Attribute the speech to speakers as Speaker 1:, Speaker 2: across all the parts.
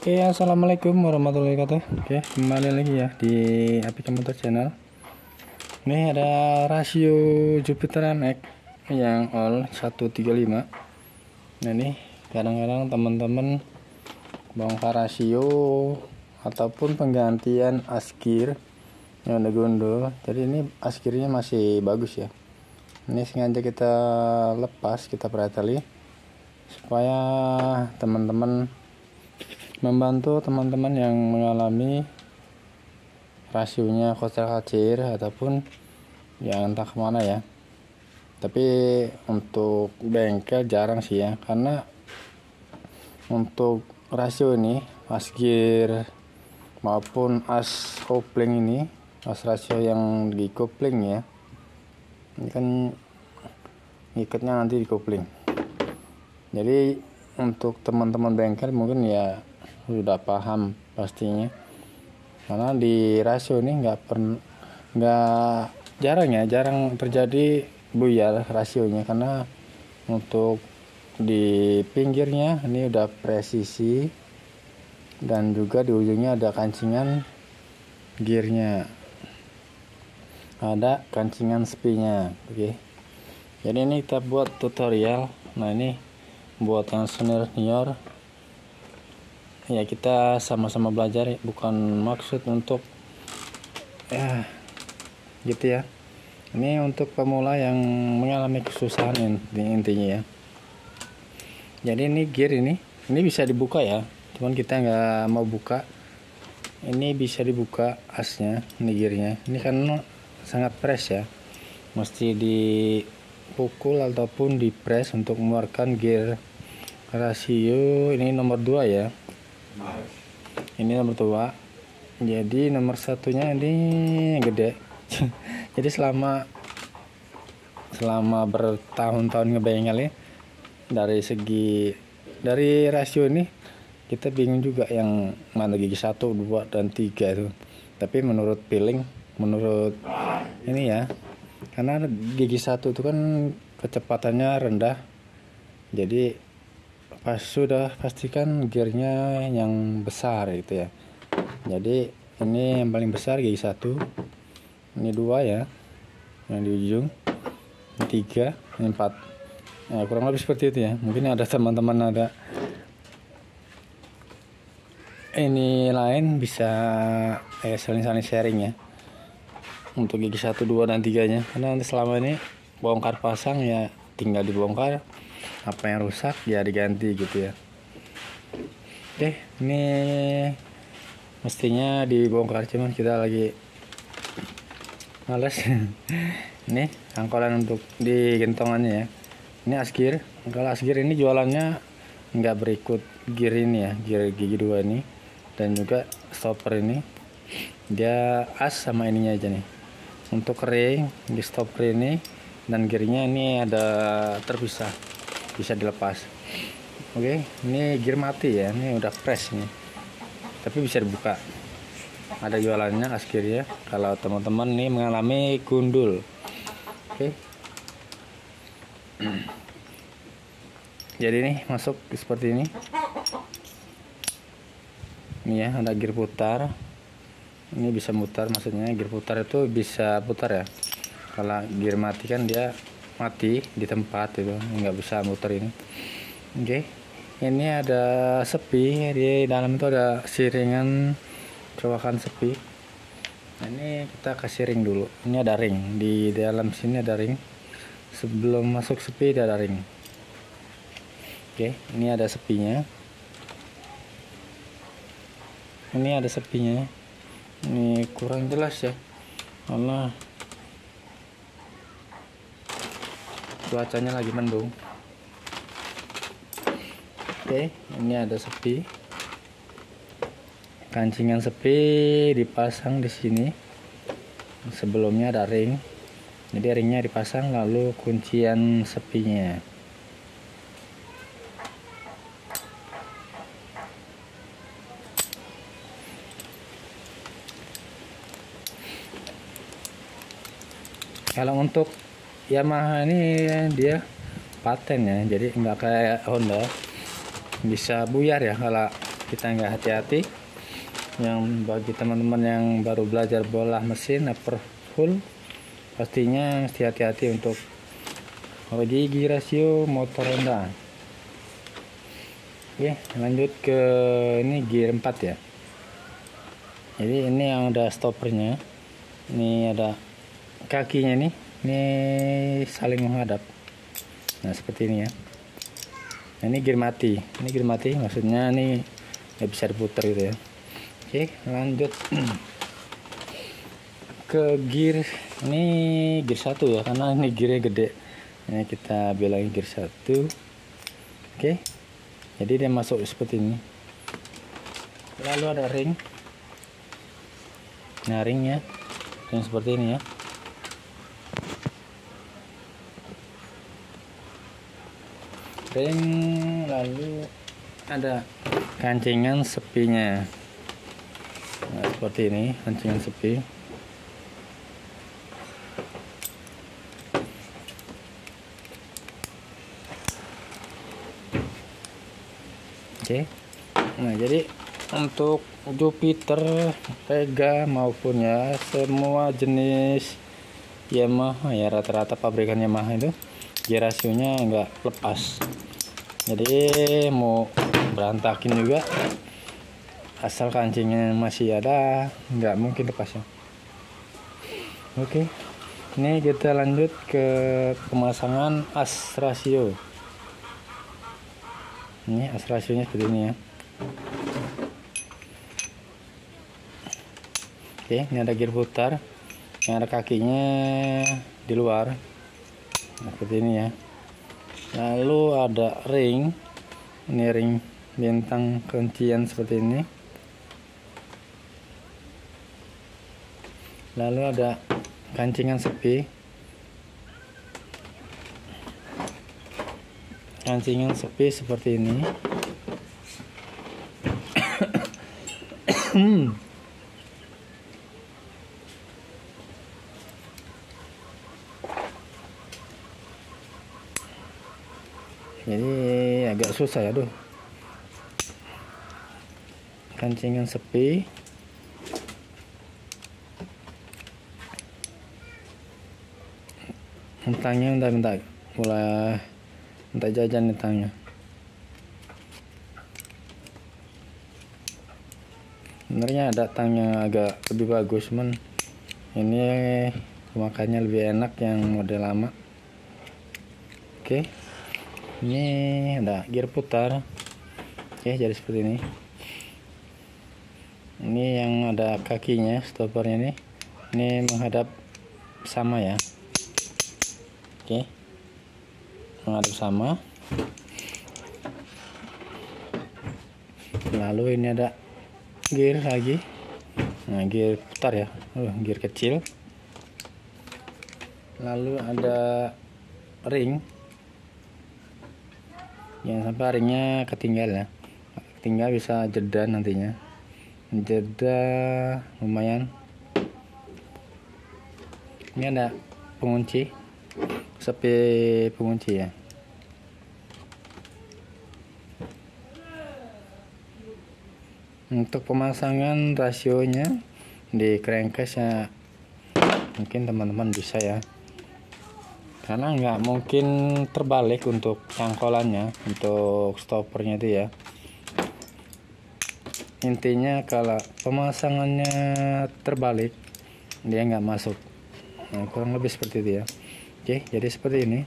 Speaker 1: Oke, assalamualaikum warahmatullahi wabarakatuh. Oke, kembali lagi ya di APK Motor Channel. Ini ada rasio Jupiter MX yang all 135. Nah, ini kadang-kadang teman-teman bongkar rasio ataupun penggantian askir yang ada gondol. Jadi ini askirnya masih bagus ya. Ini sengaja kita lepas, kita preteli supaya teman-teman membantu teman-teman yang mengalami rasionya kocar-kacir ataupun yang entah kemana ya. Tapi untuk bengkel jarang sih ya, karena untuk rasio ini askir maupun as kopling ini, as rasio yang di kopling ya, ini kan ngikatnya nanti di kopling. Jadi untuk teman-teman bengkel mungkin ya sudah paham pastinya, karena di rasio ini jarang terjadi buyar rasionya, karena untuk di pinggirnya ini udah presisi dan juga di ujungnya ada kancingan gearnya, ada kancingan sepinya. Oke, jadi ini kita buat tutorial. Nah, ini buat yang senior ya, kita sama-sama belajar, bukan maksud untuk ya gitu ya. Ini untuk pemula yang mengalami kesusahan intinya ya. Jadi ini gear ini bisa dibuka ya, cuman kita nggak mau buka. Ini bisa dibuka asnya, ini gearnya. Ini kan sangat press ya, mesti dipukul ataupun dipres untuk mengeluarkan gear rasio. Ini nomor 2 ya, ini nomor 2. Jadi nomor satunya ini gede. Jadi selama bertahun-tahun ngebengkel ya, dari rasio ini kita bingung juga yang mana gigi 1, 2, dan 3 itu. Tapi menurut feeling, menurut ini ya, karena gigi 1 itu kan kecepatannya rendah, jadi sudah pastikan gearnya yang besar gitu ya. Jadi ini yang paling besar gigi 1, ini 2 ya yang di ujung, ini 3, ini 4 ya, kurang lebih seperti itu ya. Mungkin ada teman-teman ada ini lain, bisa saling sharing ya untuk gigi 1, 2, dan 3 nya, karena nanti selama ini bongkar pasang ya tinggal dibongkar, apa yang rusak ya diganti gitu ya. Oke, ini mestinya dibongkar, cuman kita lagi males. Ini angkolan untuk di gentongannya ya. Ini askir. Kalau askir ini jualannya nggak berikut gear ini ya, gear gigi 2 ini, dan juga stopper ini dia as sama ininya aja nih. Untuk ring di stopper ini dan gearnya ini ada terpisah, bisa dilepas. Oke, ini gear mati ya, ini udah press ini, tapi bisa dibuka. Ada jualannya askirnya kalau teman-teman ini mengalami gundul. Oke, jadi ini masuk seperti ini. Ini ya, ada gear putar. Ini bisa mutar, maksudnya gear putar itu bisa putar ya. Kalau gear mati kan dia mati di tempat itu, nggak bisa muter ini. Oke, ini ada sepi di dalam, itu ada siringan colokan sepi. Nah, ini kita kasih ring dulu. Ini ada ring di dalam sini, ada ring. Sebelum masuk sepi ada ring. Oke, ini ada sepinya. Ini ada sepinya. Ini kurang jelas ya, karena cuacanya lagi mendung. Oke, ini ada sepi. Kancingan sepi dipasang di sini. Sebelumnya ada ring. Jadi ringnya dipasang, lalu kuncian sepinya. Kalau untuk Yamaha ini dia paten ya, jadi nggak kayak Honda bisa buyar ya. Kalau kita nggak hati-hati. Yang bagi teman-teman yang baru belajar bola mesin upper full, pastinya mesti hati-hati untuk gigi rasio motor Honda. Oke, lanjut ke ini gear 4 ya. Jadi ini yang ada stoppernya, ini ada kakinya nih, ini saling menghadap. Nah seperti ini ya. Nah, ini gear mati, maksudnya ini nggak bisa diputar gitu ya. Oke, lanjut ke gear, ini gear 1 ya, karena ini gearnya gede. Ini kita bilangin gear 1. Oke, jadi dia masuk seperti ini. Lalu ada ring. Nah ringnya ring seperti ini ya. Ring, lalu ada kancingan sepinya. Nah, seperti ini kancingan sepi. Oke. Nah jadi untuk Jupiter, Vega maupun ya semua jenis Yamaha ya, rata-rata pabrikan Yamaha itu gear rasionya enggak lepas. Jadi mau berantakin juga, asal kancingnya masih ada, nggak mungkin lepas ya. Oke, ini kita lanjut ke pemasangan as rasio. Ini as rasionya seperti ini ya. Oke, ini ada gear putar yang ada kakinya di luar. Nah, seperti ini ya. Lalu ada ring, ini ring bintang kuncian seperti ini. Lalu ada kancingan sepi, seperti ini. Jadi agak susah ya, kancingan sepi. Tangnya bentar mulai minta jajan nih tangnya. Sebenarnya ada tangnya agak lebih bagus, cuman ini makanya lebih enak yang model lama. Oke, ini ada gear putar. Oke, jadi seperti ini. Ini yang ada kakinya, stoppernya ini menghadap sama ya. Oke, menghadap sama. Lalu ini ada gear lagi. Nah, gear putar ya, gear kecil. Lalu ada ring, jangan sampai ringnya ketinggalan ya. Tinggal bisa jeda nantinya, jeda lumayan. Ini ada pengunci, sepi pengunci ya. Untuk pemasangan rasionya di crankcase ya, mungkin teman-teman bisa ya, karena nggak mungkin terbalik untuk cangkolannya, untuk stoppernya itu ya. Intinya kalau pemasangannya terbalik dia nggak masuk. Nah, kurang lebih seperti itu ya. Oke, jadi seperti ini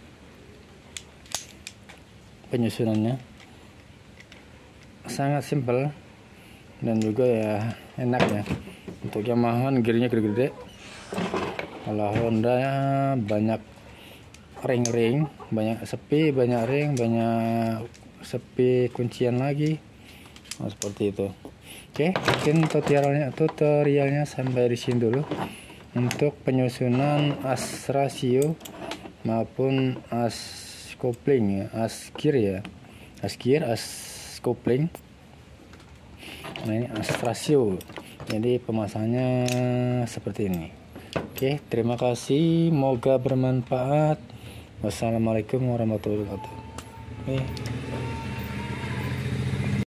Speaker 1: penyusunannya, sangat simpel dan juga ya enak ya. Untuk Yamaha gearnya gede-gede, kalau Honda ya banyak ring-ring, banyak sepi, banyak ring, banyak sepi kuncian lagi. Nah, seperti itu. Oke, mungkin tutorialnya sampai di sini dulu untuk penyusunan as rasio maupun as kopling ya, as gear ya, as kopling. Nah, ini as rasio. Jadi pemasangannya seperti ini. Oke, terima kasih, semoga bermanfaat. Wassalamualaikum warahmatullahi wabarakatuh. Oke.